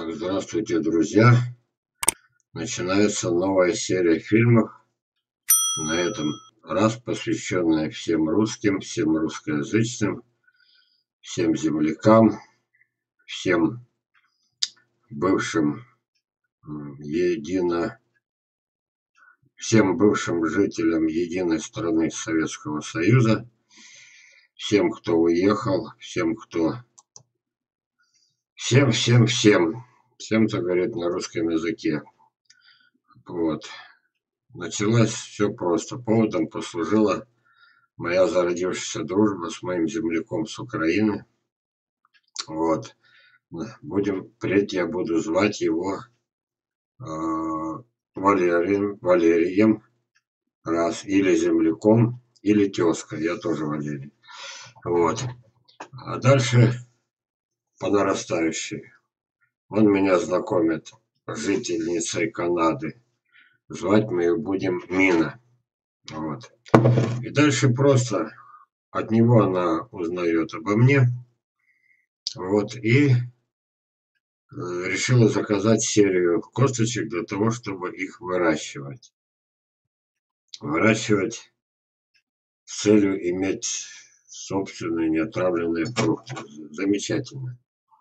Так, здравствуйте, друзья. Начинается новая серия фильмов, на этом раз посвященная всем русским, всем русскоязычным, всем землякам, всем бывшим всем бывшим жителям единой страны Советского Союза, всем, кто уехал, всем, всем, кто говорит на русском языке. Вот. Началось все просто. Поводом послужила моя зародившаяся дружба с моим земляком с Украины. Вот. Впредь я буду звать его Валерием, раз, или земляком, или тезкой. Я тоже Валерий. Вот. А дальше по нарастающей. Он меня знакомит с жительницей Канады. Звать мы ее будем Мина. Вот. И дальше просто от него она узнает обо мне. Вот. И решила заказать серию косточек для того, чтобы их выращивать. Выращивать с целью иметь собственные неотравленные фрукты. Замечательно.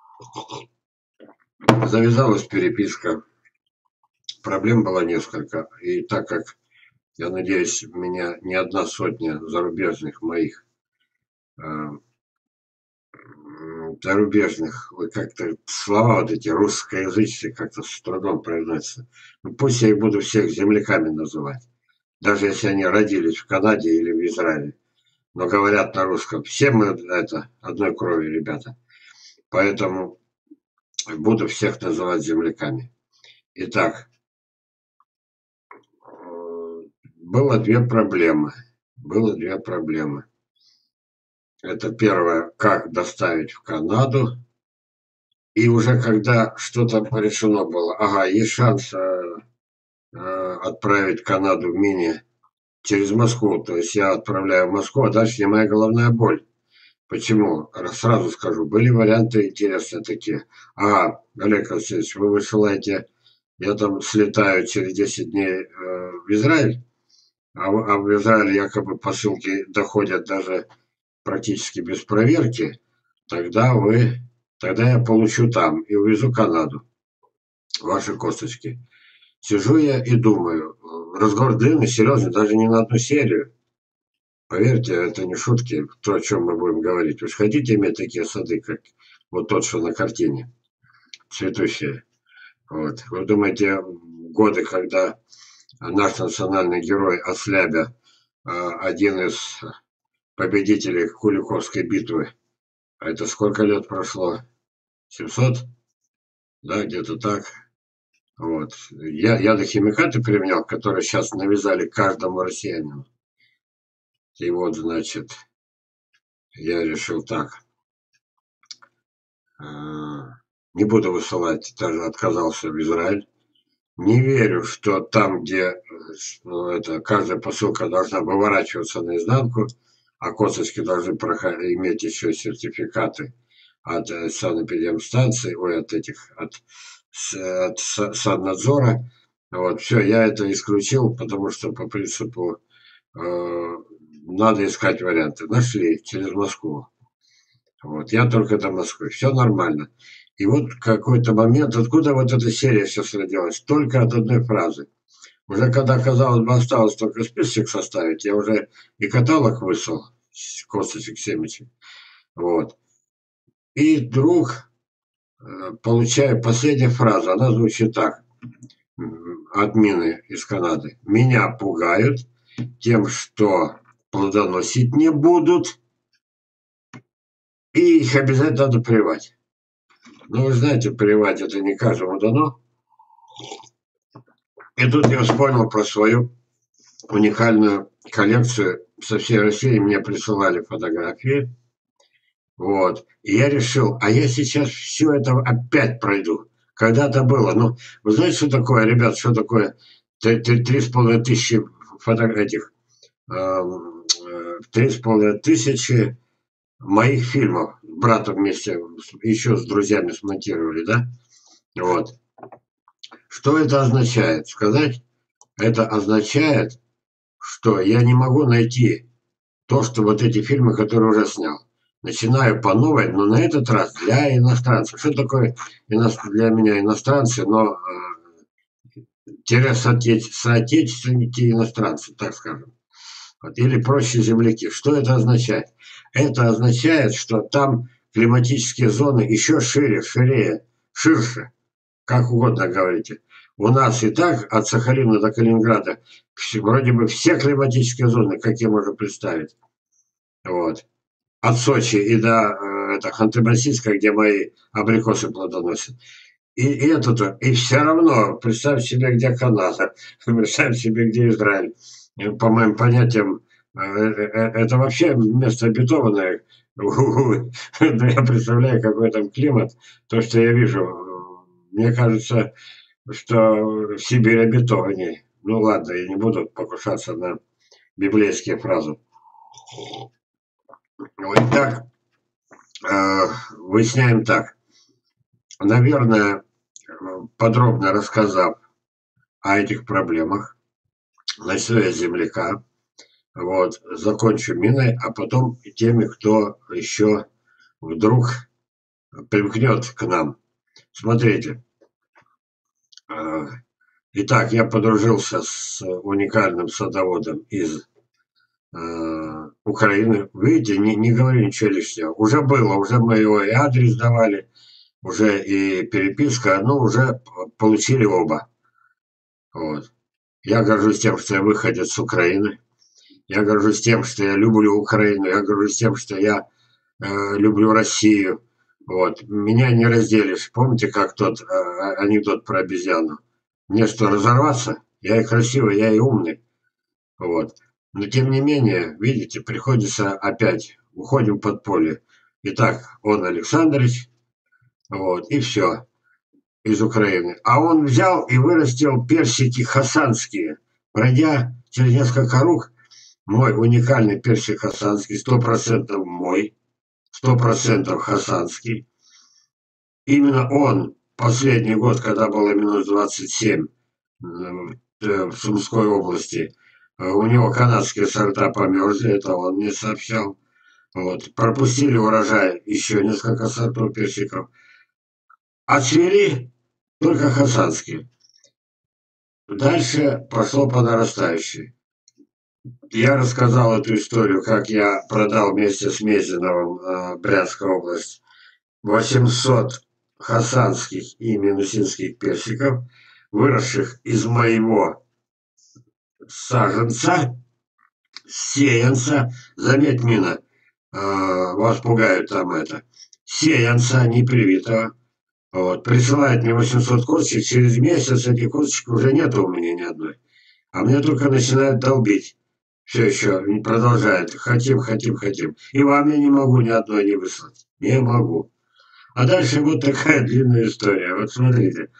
Завязалась переписка. Проблем было несколько. И так как, я надеюсь, у меня не одна сотня зарубежных моих вы как-то слова вот эти русскоязычные как-то с трудом произносятся. Ну, пусть я их буду всех земляками называть. Даже если они родились в Канаде или в Израиле. Но говорят на русском. Все мы это одной крови, ребята. Поэтому буду всех называть земляками. Итак, было две проблемы. Это первое, как доставить в Канаду. И уже когда что-то решено было, ага, есть шанс отправить Канаду в Мине через Москву. То есть я отправляю в Москву, а дальше не моя головная боль. Почему? Сразу скажу, были варианты интересные такие. Ага, Олег Васильевич, вы высылаете, я там слетаю через 10 дней в Израиль, а в Израиль якобы посылки доходят даже практически без проверки, тогда я получу там и увезу Канаду ваши косточки. Сижу я и думаю, разговор длинный, серьезный, даже не на одну серию. Поверьте, это не шутки, то, о чем мы будем говорить. Вы же хотите иметь такие сады, как вот тот, что на картине, цветущие. Вот. Вы думаете, годы, когда наш национальный герой Ослябя, один из победителей Куликовской битвы, а это сколько лет прошло? 700? Да, где-то так. Вот. Я ядохимикаты применял, которые сейчас навязали каждому россиянину. И вот, значит, я решил так. Не буду высылать, даже отказался в Израиль. Не верю, что там, где каждая посылка должна выворачиваться наизнанку, а косточки должны иметь еще сертификаты от санэпидемстанции, от Саннадзора. Вот, все, я это исключил, потому что по принципу надо искать варианты. Нашли через Москву. Вот, я только до Москвы. Все нормально. И вот какой-то момент, откуда вот эта серия сейчас родилась? Только от одной фразы. Уже когда, казалось бы, осталось только список составить, я уже и каталог выслал, косточек, семечек. Вот. И вдруг получаю последнюю фразу. Она звучит так. От Мины из Канады. Меня пугают тем, что плодоносить не будут. И их обязательно надо прививать. Ну, вы знаете, прививать это не каждому дано. И тут я вспомнил про свою уникальную коллекцию со всей России. Мне присылали фотографии. Вот. И я решил, а я сейчас все это опять пройду. Когда-то было. Ну, вы знаете, что такое, ребят, что такое 3500 этих 3500 моих фильмов. С братом вместе, еще с друзьями смонтировали, да? Вот. Что это означает? Сказать? Это означает, что я не могу найти то, что вот эти фильмы, которые уже снял. Начинаю по новой, но на этот раз для иностранцев. Что такое для меня иностранцы, но соотечественники иностранцев, так скажем. Вот, или проще земляки. Что это означает? Это означает, что там климатические зоны еще ширее, ширше, как угодно говорите. У нас и так от Сахалина до Калининграда вроде бы все климатические зоны, какие можно представить. Вот. От Сочи и до Ханты-Мансийска, где мои абрикосы плодоносят. И это-то, и все равно, представь себе, где Канада, представь себе, где Израиль. По моим понятиям, это вообще место обетованное. Я представляю, какой там климат, то, что я вижу. Мне кажется, что Сибирь обетованнее. Ну ладно, я не буду покушаться на библейские фразы. Итак, выясняем так. Наверное, подробно рассказав о этих проблемах, начну я с земляка, вот, закончу миной, а потом теми, кто еще вдруг примкнет к нам. Смотрите. Итак, я подружился с уникальным садоводом из Украины. Видите, не говорю ничего лишнего. Уже было, уже мы его и адрес давали, уже и переписка, но уже получили оба. Вот. Я горжусь тем, что я выходец с Украины. Я горжусь тем, что я люблю Украину. Я горжусь тем, что я люблю Россию. Вот. Меня не разделишь. Помните, как тот анекдот про обезьяну? Мне что, разорваться? Я и красивый, я и умный. Вот. Но тем не менее, видите, приходится опять, уходим в подполье. Итак, он Александрович, вот, и все, из Украины. А он взял и вырастил персики хасанские. Пройдя через несколько рук, мой уникальный персик хасанский, 100% мой, 100% хасанский. Именно он последний год, когда было минус 27 в Сумской области, у него канадские сорта померзли, это он мне сообщал. Вот. Пропустили урожай еще несколько сортов персиков. А цвели только хасанские. Дальше пошло по нарастающей. Я рассказал эту историю, как я продал вместе с Мезиновым Брянская область 800 хасанских и минусинских персиков, выросших из моего саженца, сеянца. Заметь, Мина, вас пугают там это. Сеянца непривитого. Вот. Присылает мне 800 косточек, через месяц этих косточек уже нету у меня ни одной. А мне только начинают долбить. Все еще продолжает. Хотим. И вам я не могу ни одной не выслать. Не могу. А дальше вот такая длинная история. Вот смотрите.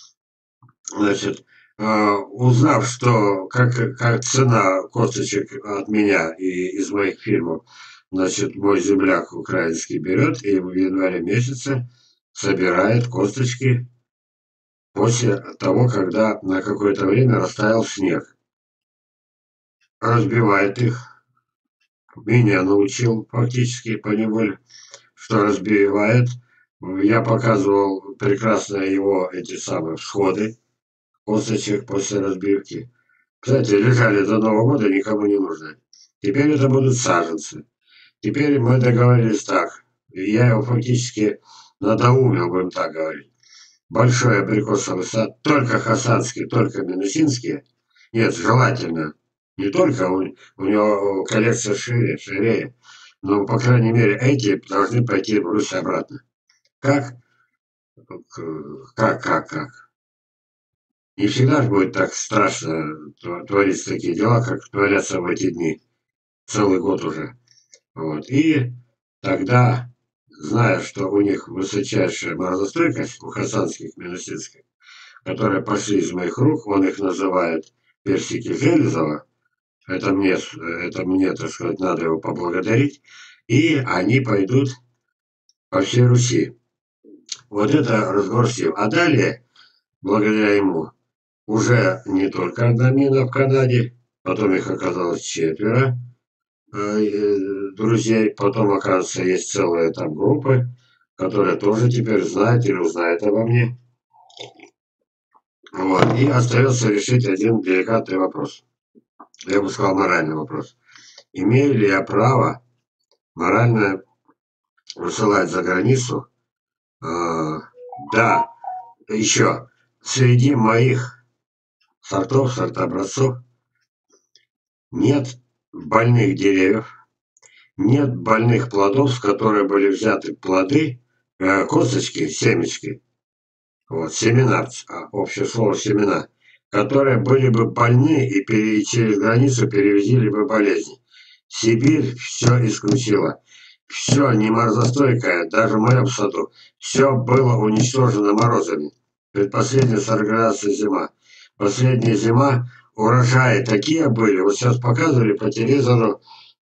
Значит, узнав, что как цена косточек от меня и из моих фильмов, значит, мой земляк украинский берет и в январе месяце собирает косточки после того, когда на какое-то время растаял снег. Разбивает их. Меня научил фактически поневоле, что разбивает. Я показывал прекрасно его эти самые всходы косточек после разбивки. Кстати, лежали до Нового года, никому не нужны. Теперь это будут саженцы. Теперь мы договорились так. Я его фактически надоумил, будем так говорить. Большой абрикосовый сад, только хасанские, только минусинские. Нет, желательно. Не только, у него коллекция шире. Но, по крайней мере, эти должны пойти в Русь обратно. Как? Не всегда же будет так страшно творить такие дела, как творятся в эти дни. Целый год уже. Вот. И тогда, зная, что у них высочайшая морозостойкость, у хасанских минусинских, которые пошли из моих рук, он их называет персики Железова, это мне, так сказать, надо его поблагодарить, и они пойдут по всей Руси. Вот это разговор с ним. А далее, благодаря ему, уже не только одна мина в Канаде, потом их оказалось 4 друзей, потом, оказывается, есть целые там группы, которые тоже теперь знают или узнают обо мне. Вот. И остается решить один деликатный вопрос. Я бы сказал, моральный вопрос. Имею ли я право морально высылать за границу? Да, еще. Среди моих сортобразцов нет больных деревьев, нет больных плодов, с которых были взяты плоды, косточки, семечки, вот, семена, общее слово семена, которые были бы больны и через границу перевезли бы болезни. Сибирь все исключила. Все неморозостойкое, даже в моем саду, все было уничтожено морозами. Предпоследняя 40-градусная зима. Последняя зима, урожаи такие были. Вот сейчас показывали по телевизору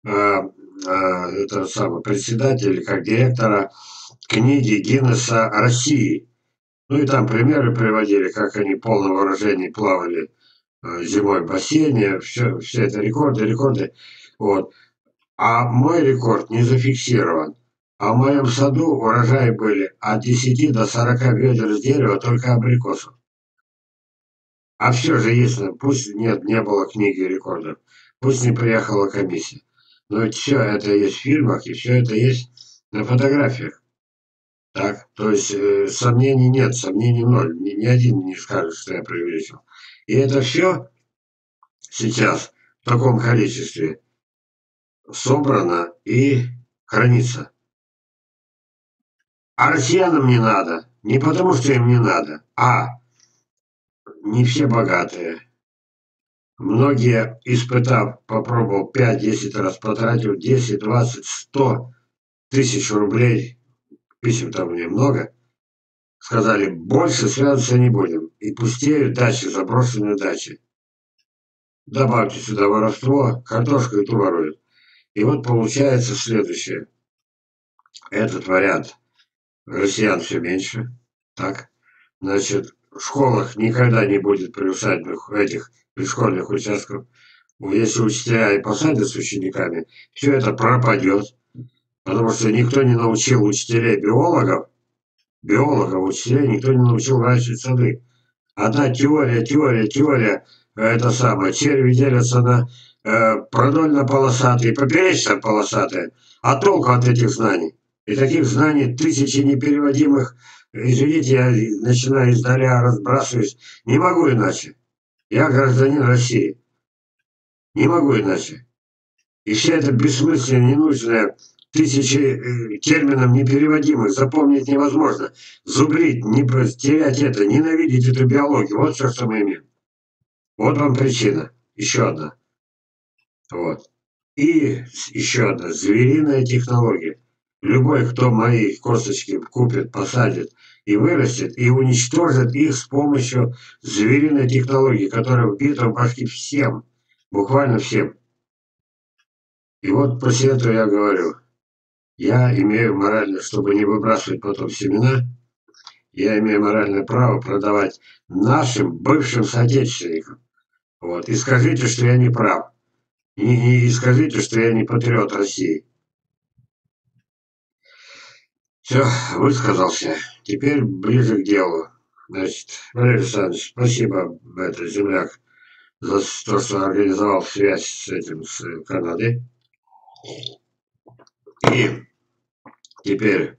это самое, председателя, как директора книги Гиннесса России. Ну и там примеры приводили, как они в полном вооружении плавали зимой в бассейне. Все это рекорды. Вот. А мой рекорд не зафиксирован. А в моем саду урожаи были от 10 до 40 ведер с дерева только абрикосов. А все же есть, пусть нет, не было книги рекордов, пусть не приехала комиссия. Но ведь все это есть в фильмах, и все это есть на фотографиях. Так, то есть сомнений нет, сомнений ноль. Ни один не скажет, что я преувеличил. И это все сейчас в таком количестве собрано и хранится. А россиянам не надо. Не потому, что им не надо, а не все богатые. Многие, испытав, попробовал 5-10 раз, потратил 10, 20, 100 тысяч рублей, писем там мне много, сказали, больше связываться не будем. И пустеют дачи, заброшенные дачи. Добавьте сюда воровство, картошку и ту воруют. И вот получается следующее. Этот вариант. Россиян все меньше. Так. Значит, в школах никогда не будет приусадебных этих предшкольных участков. Если учителя и посадят с учениками, все это пропадет. Потому что никто не научил учителей биологов, учителей никто не научил выращивать сады. Одна теория, это самое, черви делятся на продольно-полосатые, поперечно-полосатые. А толку от этих знаний? И таких знаний тысячи непереводимых. Извините, я начинаю издаля разбрасываюсь. Не могу иначе. Я гражданин России. Не могу иначе. И вся эта бессмысленная, ненужная, тысячи терминов непереводимых, запомнить невозможно. Зубрить, не терять это, ненавидеть эту биологию. Вот все, что мы имеем. Вот вам причина. Еще одна. Вот. И еще одна. Звериная технология. Любой, кто мои косточки купит, посадит и вырастет, и уничтожит их с помощью звериной технологии, которая вбита в башки всем. Буквально всем. И вот после этого я говорю, я имею моральное, чтобы не выбрасывать потом семена, я имею моральное право продавать нашим бывшим соотечественникам. Вот. И скажите, что я не прав. И скажите, что я не патриот России. Все, высказался. Теперь ближе к делу. Значит, Валерий Александрович, спасибо, это, земляк, за то, что организовал связь с этим, с Канадой. И теперь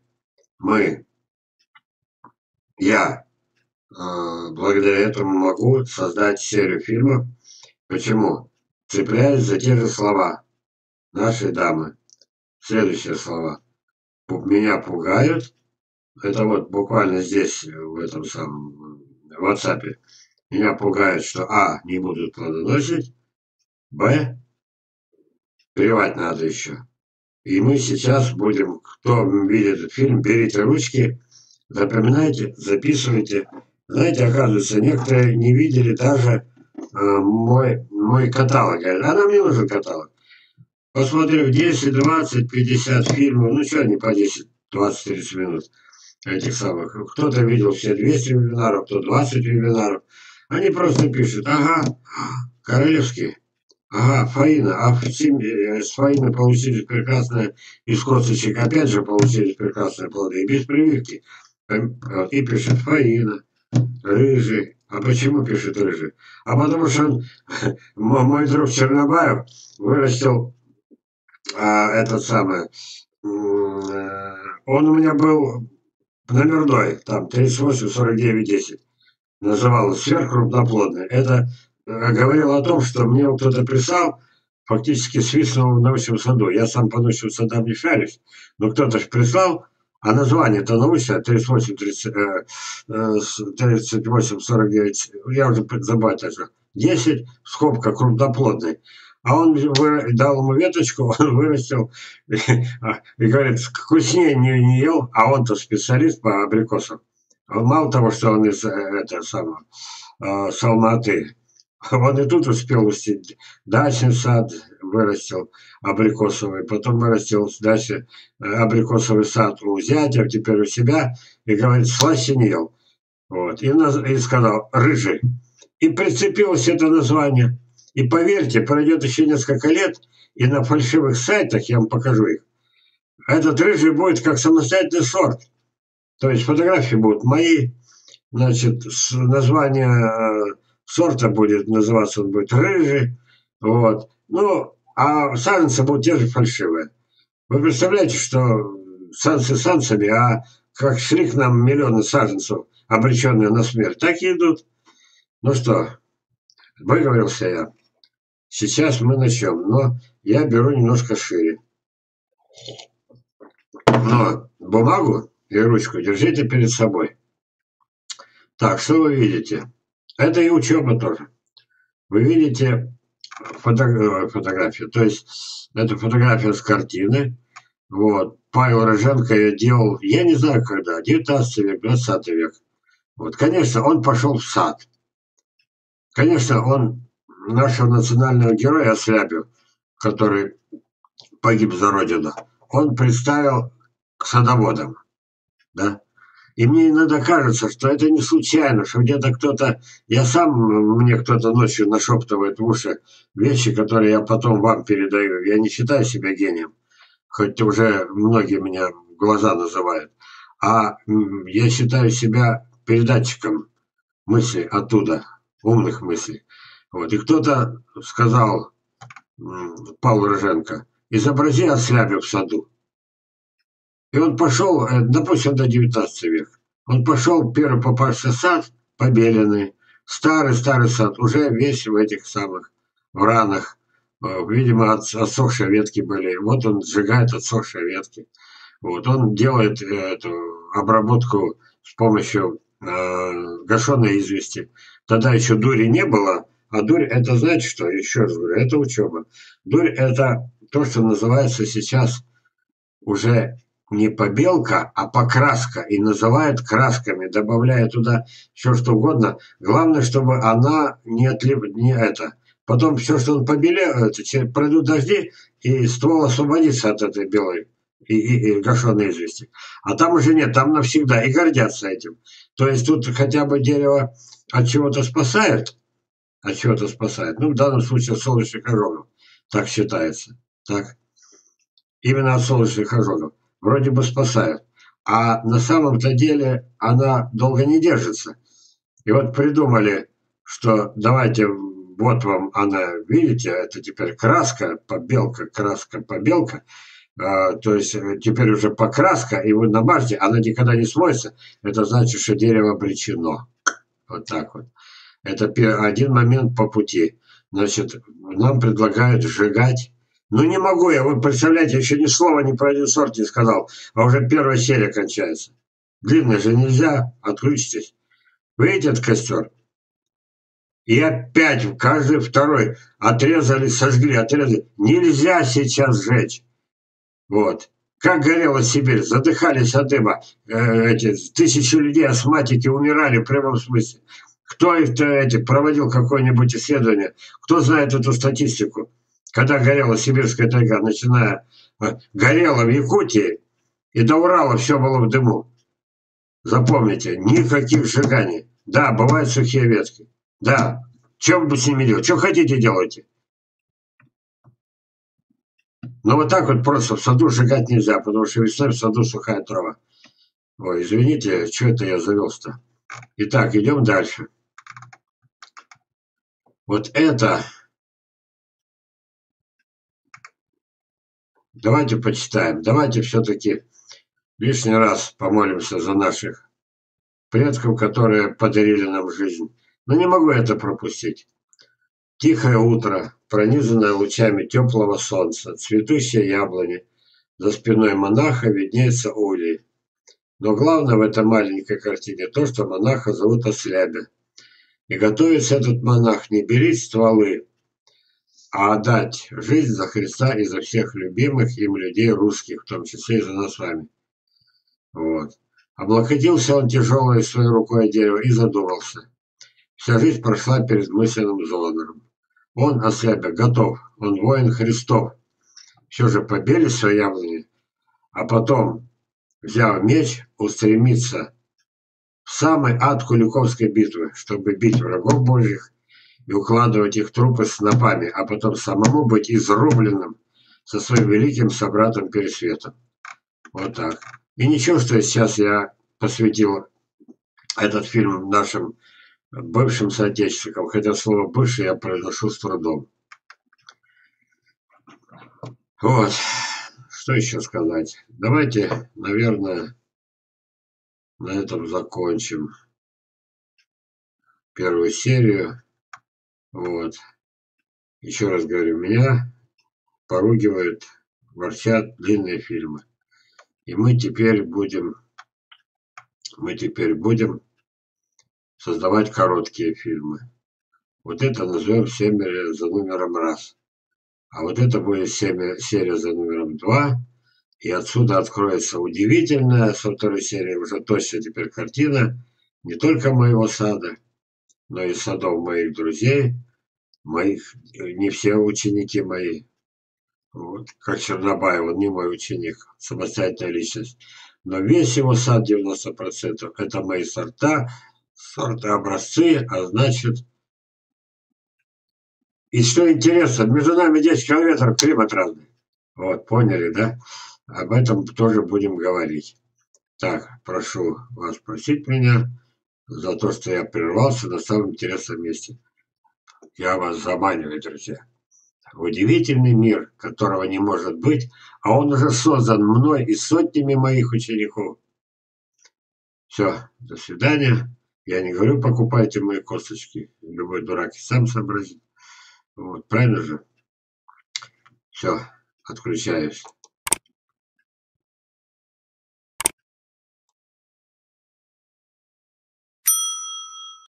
я благодаря этому могу создать серию фильмов. Почему? Цепляясь за те же слова нашей дамы. Следующие слова. Меня пугают. Это вот буквально здесь, в этом самом WhatsApp. Меня пугает, что не будут плодоносить, б, плевать надо еще. И мы сейчас будем, кто видит этот фильм, берите ручки, запоминайте, записывайте. Знаете, оказывается, некоторые не видели даже мой каталог. Говорят, нам не нужен каталог. Посмотрев 10, 20, 50 фильмов, ну что они по 10, 20, 30 минут. этих самых. Кто-то видел все 200 вебинаров, кто 20 вебинаров. Они просто пишут: ага, Королевский, ага, Фаина, а с Фаины получились прекрасные из косточек, опять же получились прекрасные плоды, и без прививки. И пишет Фаина, рыжий. А почему пишет рыжий? А потому что он, мой друг Чернобаев вырастил этот самый, он у меня был номерной, там 38, 49, 10. Называлось сверхкрупноплодное. Это говорило о том, что мне вот кто-то прислал, фактически свистнул в научном саду. Я сам по научным садам не шарюсь, но кто-то же прислал, а название-то научное, 38, 38, 49, я уже забыл даже, 10, скобка, крупноплодный. А он дал ему веточку, он вырастил и говорит, вкуснее не ел, а он-то специалист по абрикосам. Мало того, что он из с Алматы, он и тут успел устить. Дачный сад вырастил абрикосовый, потом вырастил дальше абрикосовый сад у зятя, теперь у себя, и говорит, слаще не ел. Вот. И сказал, рыжий. И прицепилось это название. И поверьте, пройдет еще несколько лет, и на фальшивых сайтах, я вам покажу их, этот рыжий будет как самостоятельный сорт. То есть фотографии будут мои, значит, название сорта будет называться, он будет рыжий, вот. Ну, а саженцы будут те же фальшивые. Вы представляете, что саженцы саженцами, а как шли к нам миллионы саженцев, обреченные на смерть, так и идут. Ну что, выговорился я. Сейчас мы начнем, но я беру немножко шире. Но бумагу и ручку держите перед собой. Так, что вы видите? Это и учеба тоже. Вы видите фотографию, то есть это фотография с картины. Вот. Павел Роженко ее делал, я не знаю когда, 19 век, 20 век. Вот. Конечно, он пошел в сад. Конечно, он нашего национального героя Осляпев, который погиб за родину, он представил к садоводам. Да? И мне иногда кажется, что это не случайно, что где-то кто-то, мне кто-то ночью нашептывает в уши вещи, которые я потом вам передаю. Я не считаю себя гением, хоть уже многие меня в глаза называют, а я считаю себя передатчиком мыслей оттуда, умных мыслей. Вот. И кто-то сказал, Павел Роженко, изобрази ослябя в саду. И он пошел, допустим, до 19 века. Он пошел, первый попавшийся сад, побеленный, старый сад, уже весь в этих самых вранах. Видимо, отсохшие ветки были. Вот он сжигает отсохшие ветки. Вот он делает эту обработку с помощью гашеной извести. Тогда еще дури не было, а дурь это, знаете что, еще раз говорю, это учеба. Дурь это то, что называется сейчас уже не побелка, а покраска. И называют красками, добавляя туда все что угодно. Главное, чтобы она не это. Потом все, что он побелеет, пройдут дожди, и ствол освободится от этой белой и гашеной извести. А там уже нет, там навсегда. И гордятся этим. То есть тут хотя бы дерево от чего-то спасает. От чего-то спасает. Ну, в данном случае солнечных ожогов. Так считается. Так. Именно от солнечных ожогов. Вроде бы спасают. А на самом-то деле она долго не держится. И вот придумали, что давайте, вот вам она, видите, это теперь краска, побелка, краска, побелка. То есть теперь уже покраска, и вы намажьте, она никогда не смоется. Это значит, что дерево обречено. Вот так вот. Это один момент по пути. Значит, нам предлагают сжигать. Ну не могу я, вы представляете, еще ни слова ни про один сорт не сказал, а уже первая серия кончается. Длинный же нельзя, отключитесь. Видите этот костер? И опять каждый второй отрезали, сожгли, отрезали. Нельзя сейчас сжечь. Вот. Как горела Сибирь, задыхались от дыма. Эти тысячи людей, астматики, умирали в прямом смысле. Кто их проводил какое-нибудь исследование? Кто знает эту статистику? Когда горела сибирская тайга, начиная горела в Якутии, и до Урала все было в дыму. Запомните, никаких сжиганий. Да, бывают сухие ветки. Да, что вы с ними делаете? Что хотите, делайте. Но вот так вот просто в саду сжигать нельзя, потому что весной в саду сухая трава. Ой, извините, что это я завелся-то? Итак, идем дальше. Вот это... Давайте почитаем. Давайте все-таки лишний раз помолимся за наших предков, которые подарили нам жизнь. Но не могу это пропустить. Тихое утро, пронизанное лучами теплого солнца, цветущие яблони. За спиной монаха виднеется улей. Но главное в этой маленькой картине то, что монаха зовут Ослябя. И готовится этот монах не беречь стволы, а отдать жизнь за Христа и за всех любимых им людей русских, в том числе и за нас с вами. Вот. Облокотился он тяжелой своей рукой о дерево и задумался. Вся жизнь прошла перед мысленным взором. Он, Ослябя, готов, он воин Христов. Все же побили свои яблони, а потом, взяв меч, устремиться в самый ад Куликовской битвы, чтобы бить врагов Божьих и укладывать их трупы снопами, а потом самому быть изрубленным со своим великим собратом Пересветом. Вот так. И ничего, что сейчас я посвятил этот фильм нашим бывшим соотечественникам, хотя слово «бывший» я произношу с трудом. Вот. Что еще сказать? Давайте, наверное, на этом закончим первую серию. Вот. Еще раз говорю, меня поругивают, ворчат длинные фильмы. И мы теперь будем создавать короткие фильмы. Вот это назовем серия за номером раз. А вот это будет серия за номером 2. И отсюда откроется удивительная со второй серии уже точно теперь картина не только моего сада, но и садов моих друзей, моих, не все ученики мои. Вот, как Чернобаев, он не мой ученик, самостоятельная личность. Но весь его сад 90% это мои сорта образцы, а значит... И что интересно, между нами 10 километров, климат разный. Вот, поняли, да? Об этом тоже будем говорить. Так, прошу вас простить меня за то, что я прервался на самом интересном месте. Я вас заманиваю, друзья. Удивительный мир, которого не может быть, а он уже создан мной и сотнями моих учеников. Все, до свидания. Я не говорю, покупайте мои косточки. Любой дурак и сам сообразит. Вот, правильно же? Все, отключаюсь.